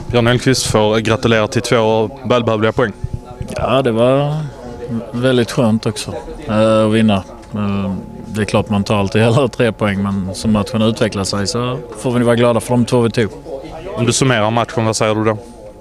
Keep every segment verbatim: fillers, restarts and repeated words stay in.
Björn Elmqvist får gratulera till två välbehövliga poäng. Ja, det var väldigt skönt också uh, att vinna. Uh, det är klart man tar alltid hela tre poäng, men som matchen utvecklar sig så får vi vara glada för de två vi tog. Om du summerar matchen, vad säger du då?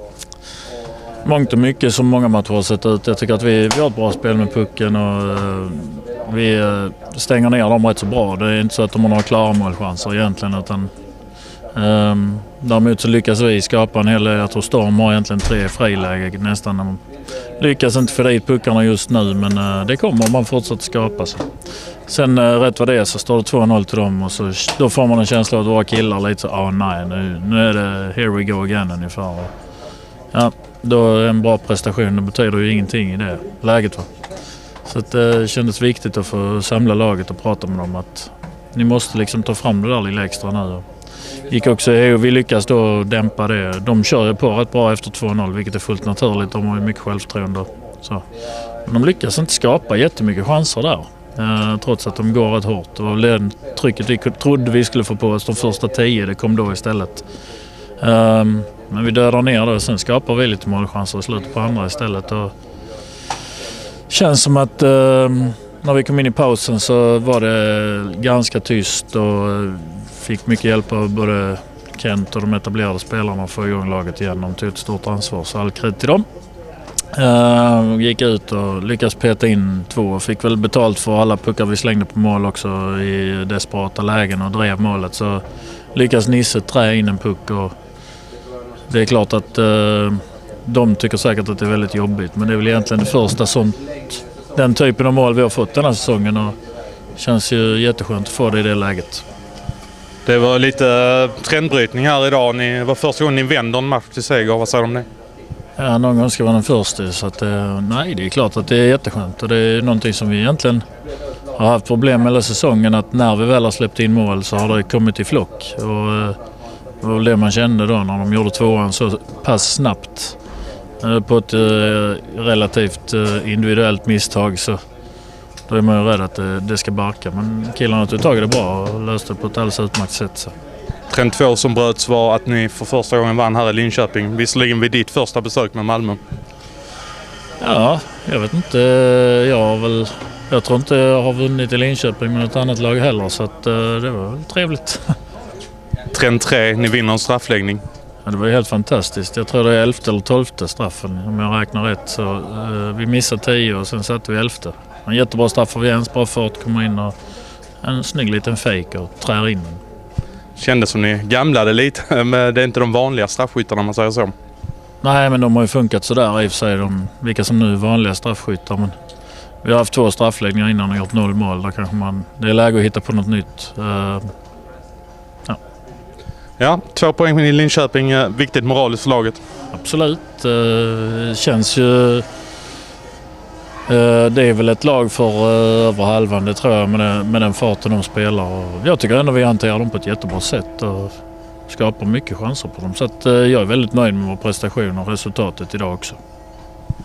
Mångt och mycket som många matcher har sett ut. Jag tycker att vi, vi har ett bra spel med pucken och uh, vi uh, stänger ner dem rätt så bra. Det är inte så att de har några klara målchanser egentligen, utan um, däremot så lyckas vi skapa en hel del. Jag tror Storm har egentligen tre friläge nästan. De lyckas inte få dit puckarna just nu, men uh, det kommer om man fortsätter skapa sig. Sen uh, rätt vad det är så står det två noll till dem och så, då får man en känsla av att vara killar lite så, ah, nej nu, nu är det here we go again ungefär. Och, ja, då är en bra prestation, det betyder ju ingenting i det läget. Va? Så att, det uh, kändes viktigt att få samla laget och prata med dem att ni måste liksom ta fram det där lite extra nu. Gick också, vi lyckas då dämpa det. De kör ju på rätt bra efter två noll, vilket är fullt naturligt. De har ju mycket självförtroende. Så. Men de lyckas inte skapa jättemycket chanser där. Eh, trots att de går rätt hårt. Och det trycket vi trodde vi skulle få på oss de första tio, det kom då istället. Eh, men vi dödar ner det och sen skapar vi lite målchanser i slutet på andra istället. Och känns som att eh, när vi kom in i pausen så var det ganska tyst och fick mycket hjälp av både Kent och de etablerade spelarna att få igång laget igen. De tog ett stort ansvar, så all cred till dem. Uh, gick ut och lyckades peta in två och fick väl betalt för alla puckar vi slängde på mål också i desperata lägen och drev målet. Så lyckas Nisse trä in en puck och det är klart att uh, de tycker säkert att det är väldigt jobbigt, men det är väl egentligen det första sånt, den typen av mål vi har fått den här säsongen och känns ju jätteskönt att få det i det läget. Det var lite trendbrytning här idag. Ni var första gången ni vände en match till seger. Vad säger du om det? Ja, någon gång ska vara den första. Så att, nej, det är klart att det är jätteskönt. Och det är någonting som vi egentligen har haft problem med hela säsongen. Att när vi väl har släppt in mål så har det kommit i flock. Och det var det man kände då när de gjorde tvåan så pass snabbt. På ett relativt individuellt misstag så då är man ju rädd att det, det ska barka. Men killarna tog tag i det bra och löste det på ett alldeles utmärkt sätt. Så. Trend två som bröts var att ni för första gången vann här i Linköping. Visserligen vid ditt första besök med Malmö. Ja, jag vet inte. Jag, har väl, jag tror inte jag har vunnit i Linköping med något annat lag heller. Så att, det var väl trevligt. Trend tre, ni vinner en straffläggning. Ja, det var helt fantastiskt. Jag tror det är elfte eller tolfte straffen om jag räknar rätt. Så, uh, vi missade tio och sen satte vi elfte. En jättebra straff för Jens, bra fart, kommer in och en snygg liten fake och trär in. Kändes som ni gamlade lite, men det är inte de vanliga straffskyttarna man säger så. Nej, men de har ju funkat sådär i och för sig, de, vilka som nu är vanliga straffskyttar. Men vi har haft två straffläggningar innan och gjort noll mål. Där kanske man, det är läge att hitta på något nytt. Uh, ja. ja, två poäng i Linköping, viktigt moraliskt för laget. Absolut, uh, känns ju... Det är väl ett lag för över halvan, det tror jag, med den, med den farten de spelar. Och jag tycker ändå vi hanterar dem på ett jättebra sätt och skapar mycket chanser på dem. Så att jag är väldigt nöjd med vår prestation och resultatet idag också.